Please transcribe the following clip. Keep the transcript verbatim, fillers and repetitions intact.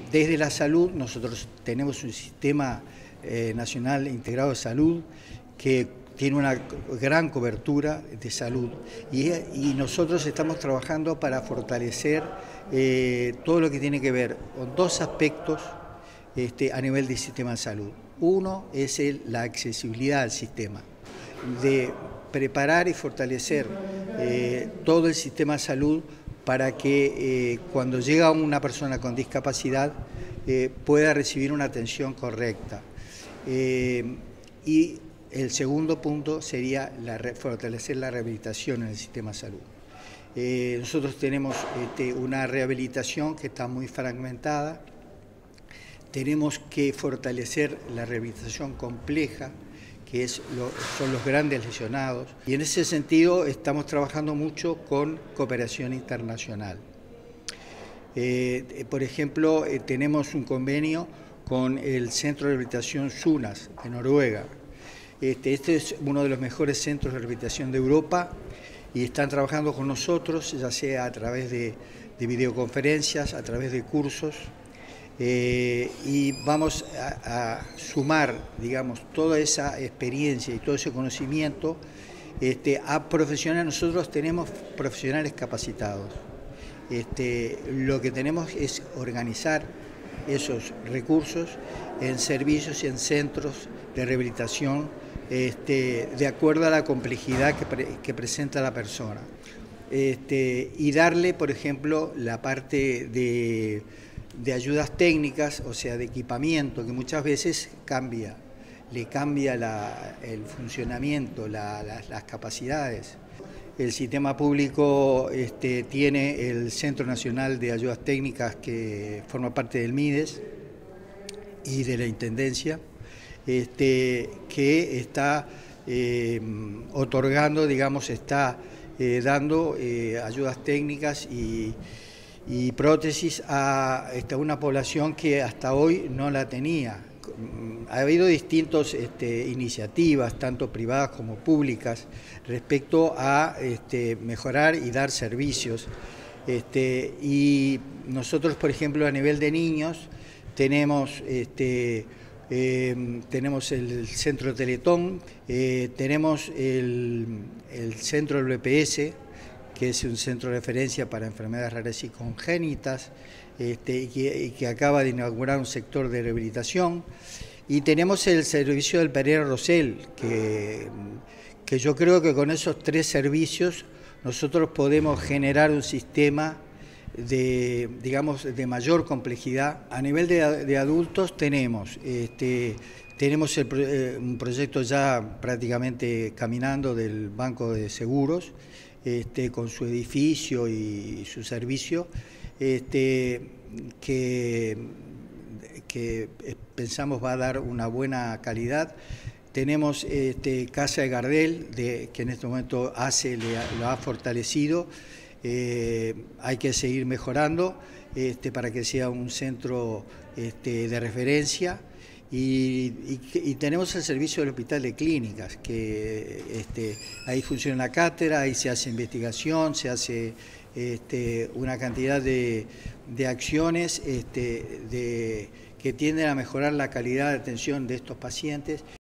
desde la salud nosotros tenemos un sistema eh, nacional integrado de salud que tiene una gran cobertura de salud y, y nosotros estamos trabajando para fortalecer eh, todo lo que tiene que ver con dos aspectos este, a nivel del sistema de salud. Uno es el, la accesibilidad al sistema, de preparar y fortalecer eh, todo el sistema de salud para que eh, cuando llega una persona con discapacidad eh, pueda recibir una atención correcta. Eh, y el segundo punto sería la, fortalecer la rehabilitación en el sistema de salud. Eh, nosotros tenemos este, una rehabilitación que está muy fragmentada, tenemos que fortalecer la rehabilitación compleja, que es lo, son los grandes lesionados, y en ese sentido estamos trabajando mucho con cooperación internacional. Eh, por ejemplo, eh, tenemos un convenio con el Centro de Rehabilitación SUNAS de Noruega. Este, este es uno de los mejores centros de rehabilitación de Europa y están trabajando con nosotros, ya sea a través de, de videoconferencias, a través de cursos, eh, y vamos a, a sumar, digamos, toda esa experiencia y todo ese conocimiento este, a profesionales. Nosotros tenemos profesionales capacitados. Este, lo que tenemos es organizar esos recursos en servicios y en centros de rehabilitación este, de acuerdo a la complejidad que, pre, que presenta la persona. Este, y darle, por ejemplo, la parte de, de ayudas técnicas, o sea, de equipamiento, que muchas veces cambia, le cambia la, el funcionamiento, la, la, las capacidades. El sistema público este, tiene el Centro Nacional de Ayudas Técnicas que forma parte del MIDES y de la Intendencia, este, que está eh, otorgando, digamos, está eh, dando eh, ayudas técnicas y, y prótesis a esta, una población que hasta hoy no la tenía. Ha habido distintas este, iniciativas, tanto privadas como públicas, respecto a este, mejorar y dar servicios. Este, y nosotros, por ejemplo, a nivel de niños, tenemos, este, eh, tenemos el Centro Teletón, eh, tenemos el, el Centro del B P S, que es un centro de referencia para enfermedades raras y congénitas, este, y, que, y que acaba de inaugurar un sector de rehabilitación. Y tenemos el servicio del Pereira Rosell, que, que yo creo que con esos tres servicios nosotros podemos generar un sistema de, digamos, de mayor complejidad. A nivel de, de adultos tenemos, este, tenemos el, eh, un proyecto ya prácticamente caminando del Banco de Seguros, Este, con su edificio y su servicio, este, que, que pensamos va a dar una buena calidad. Tenemos este, Casa de Gardel, de, que en este momento ACE le, lo ha fortalecido. Eh, hay que seguir mejorando este, para que sea un centro este, de referencia. Y, y, y tenemos el servicio del Hospital de Clínicas, que este, ahí funciona la cátedra, ahí se hace investigación, se hace este, una cantidad de, de acciones este, de, que tienden a mejorar la calidad de atención de estos pacientes.